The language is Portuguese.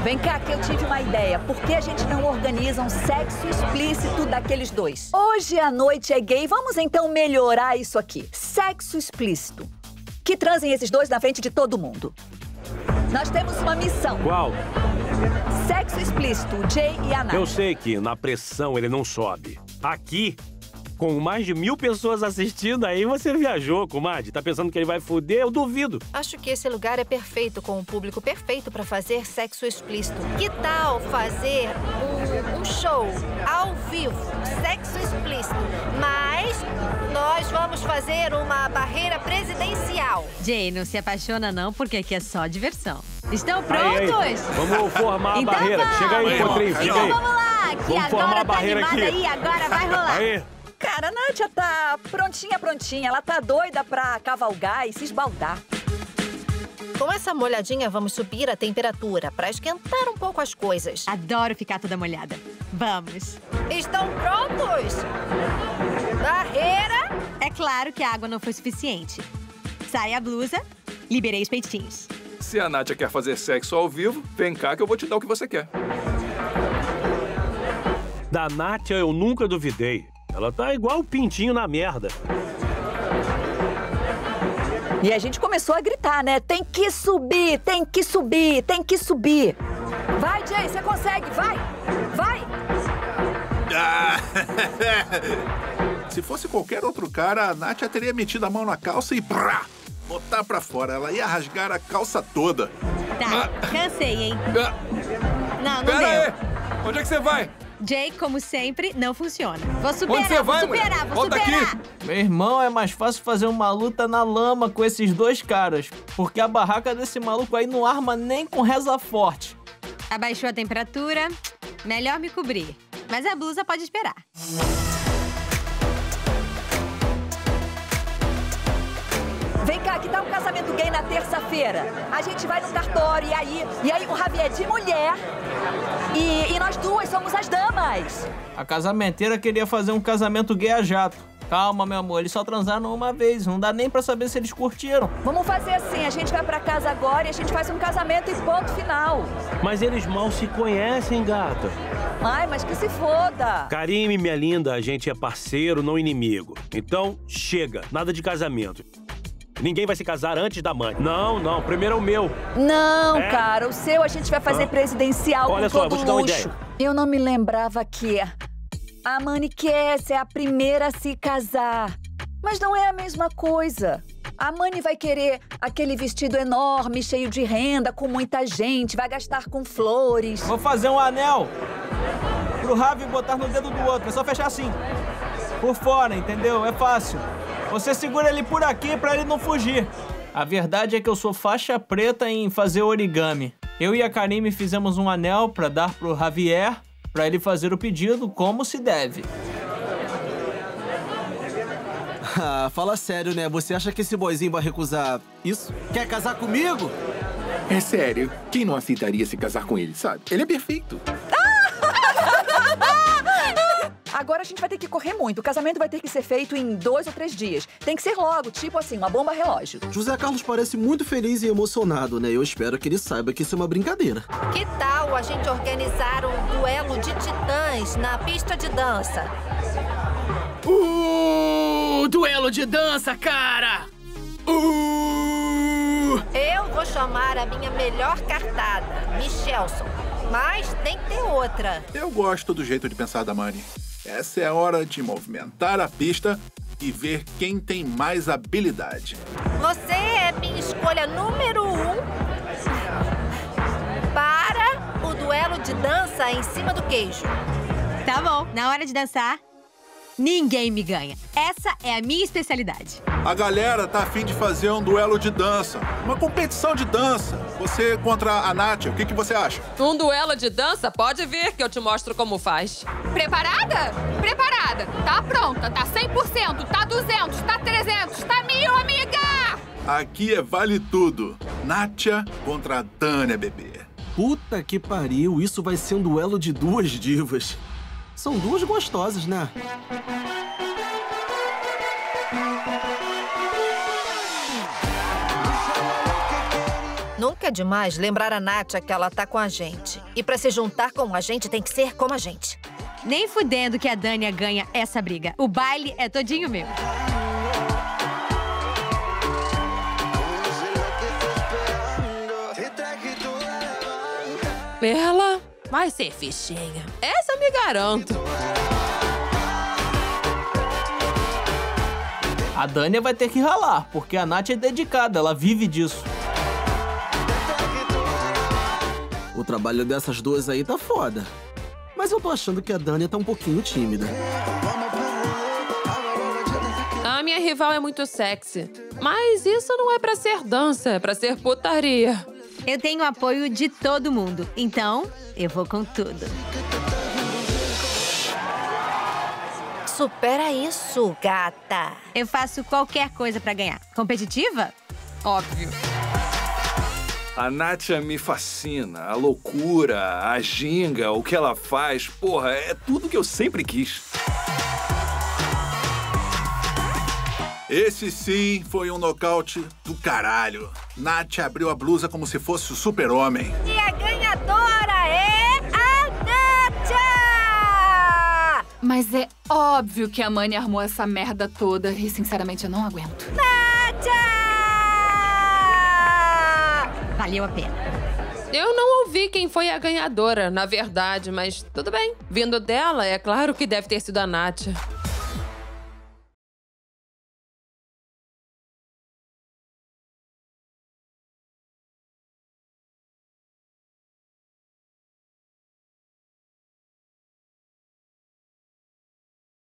Vem cá que eu tive uma ideia. Por que a gente não organiza um sexo explícito daqueles dois? Hoje a noite é gay, vamos então melhorar isso aqui. Sexo explícito. Que transem esses dois na frente de todo mundo. Nós temos uma missão. Qual? Sexo explícito, o Jay e a Nath. Eu sei que na pressão ele não sobe. Aqui, com mais de 1000 pessoas assistindo, aí você viajou, comadre. Tá pensando que ele vai foder? Eu duvido. Acho que esse lugar é perfeito, com o público perfeito para fazer sexo explícito. Que tal fazer um show ao vivo, sexo explícito, mas nós vamos fazer uma barreira presidencial. Jay, não se apaixona não, porque aqui é só diversão. Estão prontos? Aí. Vamos formar a então barreira. Vamos. Chega aí, Potrinho, chega aí. Vamos lá, que vamos formar agora a barreira tá animada aqui. aí, agora vai rolar. Aí. Cara, a Nádia tá prontinha. Ela tá doida pra cavalgar e se esbaldar. Com essa molhadinha, vamos subir a temperatura para esquentar um pouco as coisas. Adoro ficar toda molhada. Vamos. Estão prontos? Barreira! É claro que a água não foi suficiente. Sai a blusa, liberei os peitinhos. Se a Nádia quer fazer sexo ao vivo, vem cá que eu vou te dar o que você quer. Da Nátia eu nunca duvidei. Ela tá igual o pintinho na merda. E a gente começou a gritar, né? Tem que subir, tem que subir, tem que subir. Vai, Jay, você consegue, vai! Vai! Se fosse qualquer outro cara, a Nátia teria metido a mão na calça e botar pra fora. Ela ia rasgar a calça toda. Tá, cansei, hein? Não Pera deu. aí! Onde é que você vai? Jay, como sempre, não funciona. Vou superar, Onde você vai, vou superar, mulher? vou Volta superar. aqui. Meu irmão, é mais fácil fazer uma luta na lama com esses dois caras. Porque a barraca desse maluco aí não arma nem com reza forte. Abaixou a temperatura, melhor me cobrir. Mas a blusa pode esperar. Vem cá, que tal um casamento gay na terça-feira? A gente vai no cartório, e aí o Javier de mulher e nós duas somos as damas. A casamenteira queria fazer um casamento gay a jato. Calma, meu amor, eles só transaram uma vez. Não dá nem pra saber se eles curtiram. Vamos fazer assim, a gente vai pra casa agora e a gente faz um casamento e ponto final. Mas eles mal se conhecem, gata. Ai, mas que se foda. Karime, minha linda, a gente é parceiro, não inimigo. Então, chega. Nada de casamento. Ninguém vai se casar antes da mãe. Não. Primeiro é o meu. Não, cara. O seu a gente vai fazer presidencial Olha com só, todo vou te dar uma luxo. ideia. Eu não me lembrava que a Mani Cass é a primeira a se casar. Mas não é a mesma coisa. A Mani vai querer aquele vestido enorme, cheio de renda, com muita gente. Vai gastar com flores. Vou fazer um anel pro Ravi botar no dedo do outro. É só fechar assim. Por fora, entendeu? É fácil. Você segura ele por aqui pra ele não fugir. A verdade é que eu sou faixa preta em fazer origami. Eu e a Karime fizemos um anel pra dar pro Javier, pra ele fazer o pedido como se deve. Ah, fala sério, né? Você acha que esse boyzinho vai recusar isso? Quer casar comigo? É sério, quem não aceitaria se casar com ele, sabe? Ele é perfeito. Agora a gente vai ter que correr muito. O casamento vai ter que ser feito em 2 ou 3 dias. Tem que ser logo, tipo assim, uma bomba relógio. José Carlos parece muito feliz e emocionado, né? Eu espero que ele saiba que isso é uma brincadeira. Que tal a gente organizar um duelo de titãs na pista de dança? Duelo de dança, cara! Eu vou chamar a minha melhor cartada, Michelson. Mas tem que ter outra. Eu gosto do jeito de pensar da Mani. Essa é a hora de movimentar a pista e ver quem tem mais habilidade. Você é minha escolha número 1 para o duelo de dança em cima do queijo. Tá bom, na hora de dançar, ninguém me ganha. Essa é a minha especialidade. A galera tá afim de fazer um duelo de dança. Uma competição de dança. Você contra a Nátia, o que você acha? Um duelo de dança? Pode vir que eu te mostro como faz. Preparada? Preparada. Tá pronta, tá 100%, tá 200, tá 300, tá 1000, amiga! Aqui é vale tudo. Nátia contra a Tânia, bebê. Puta que pariu, isso vai ser um duelo de duas divas. São duas gostosas, né? Nunca é demais lembrar a Nátia que ela tá com a gente. E pra se juntar com a gente, tem que ser como a gente. Nem fudendo que a Dania ganha essa briga. O baile é todinho meu. Ela vai ser fichinha. Essa eu me garanto. A Dania vai ter que ralar, porque a Nath é dedicada, ela vive disso. O trabalho dessas duas aí tá foda. Mas eu tô achando que a Dania tá um pouquinho tímida. A minha rival é muito sexy. Mas isso não é pra ser dança, é pra ser putaria. Eu tenho o apoio de todo mundo, então eu vou com tudo. Supera isso, gata. Eu faço qualquer coisa pra ganhar. Competitiva? Óbvio. A Nátia me fascina. A loucura, a ginga, o que ela faz. Porra, é tudo que eu sempre quis. Esse sim foi um nocaute do caralho. Nath abriu a blusa como se fosse o super-homem. E a ganhadora é a Nátia! Mas é óbvio que a Mani armou essa merda toda e, sinceramente, eu não aguento. Nátia! Valeu a pena. Eu não ouvi quem foi a ganhadora, na verdade, mas tudo bem. Vindo dela, é claro que deve ter sido a Nátia.